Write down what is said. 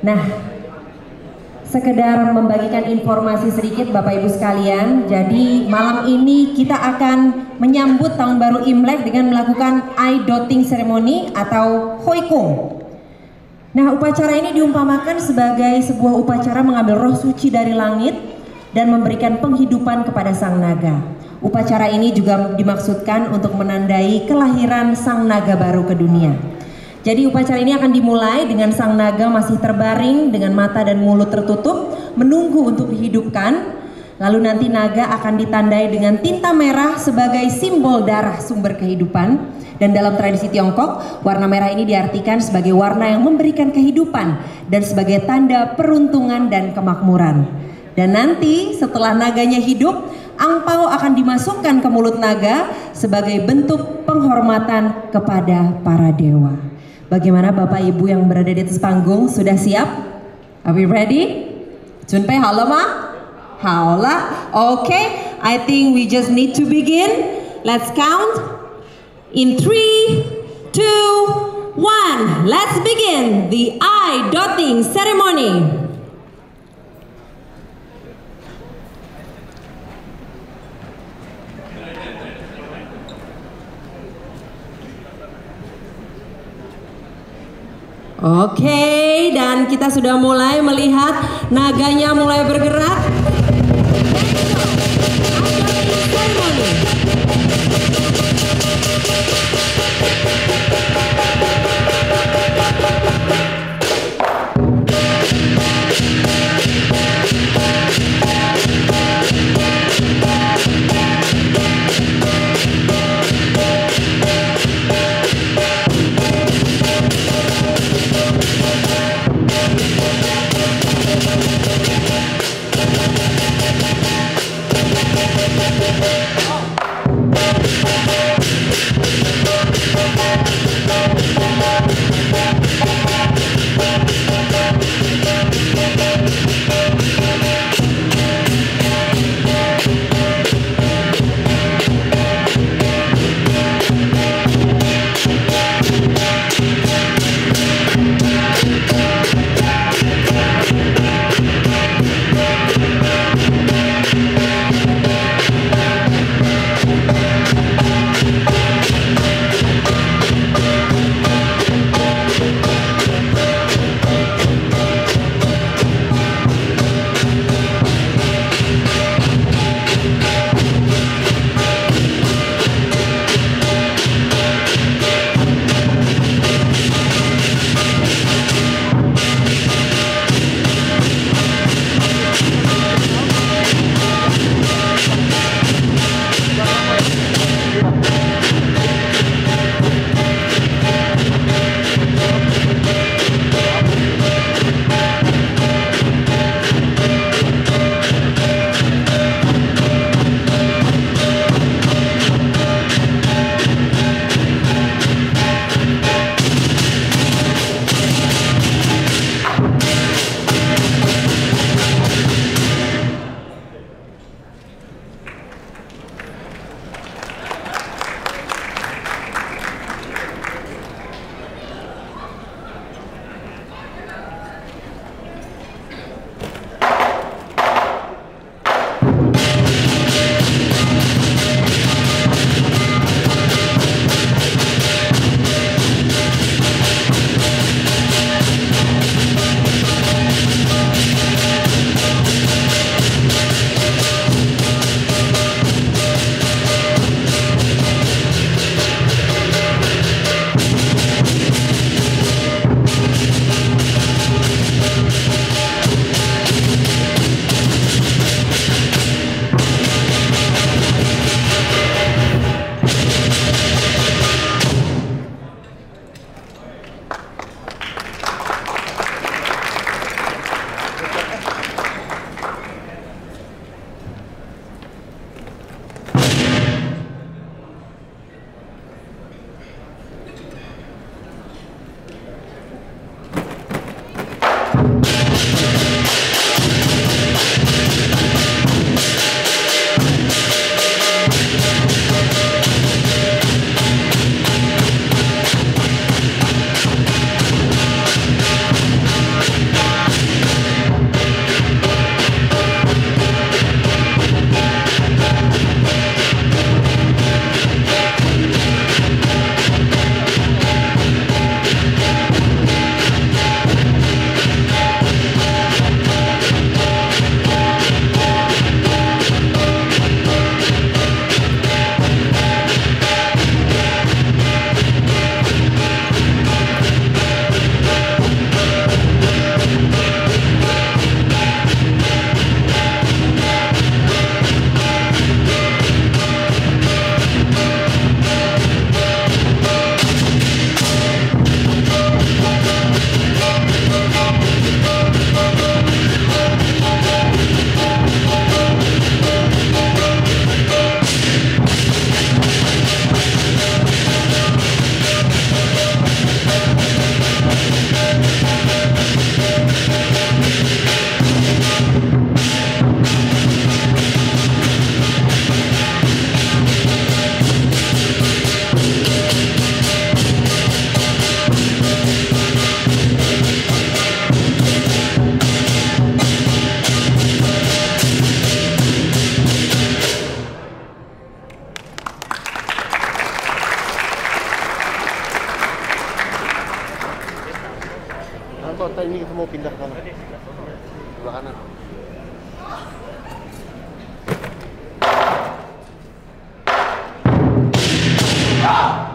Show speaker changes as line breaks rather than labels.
Nah, sekedar membagikan informasi sedikit Bapak Ibu sekalian. Jadi malam ini kita akan menyambut tahun baru Imlek dengan melakukan Ai Dotting Ceremony atau Hoi Kung. Nah, upacara ini diumpamakan sebagai sebuah upacara mengambil roh suci dari langit dan memberikan penghidupan kepada sang naga. Upacara ini juga dimaksudkan untuk menandai kelahiran sang naga baru ke dunia. Jadi upacara ini akan dimulai dengan sang naga masih terbaring dengan mata dan mulut tertutup, menunggu untuk dihidupkan. Lalu nanti naga akan ditandai dengan tinta merah sebagai simbol darah sumber kehidupan. Dan dalam tradisi Tiongkok, warna merah ini diartikan sebagai warna yang memberikan kehidupan dan sebagai tanda peruntungan dan kemakmuran. Dan nanti setelah naganya hidup, angpau akan dimasukkan ke mulut naga sebagai bentuk penghormatan kepada para dewa. Bagaimana Bapak Ibu yang berada di atas panggung, sudah siap? Are we ready? Junpei halo ma? Haola. Okay, I think we just need to begin. Let's count. In 3, 2, 1. Let's begin the Ai Dotting Ceremony. Oke, dan kita sudah mulai melihat naganya mulai bergerak.
Atau ini kita mau pindah ke sana? Sebelah kanan. Ah!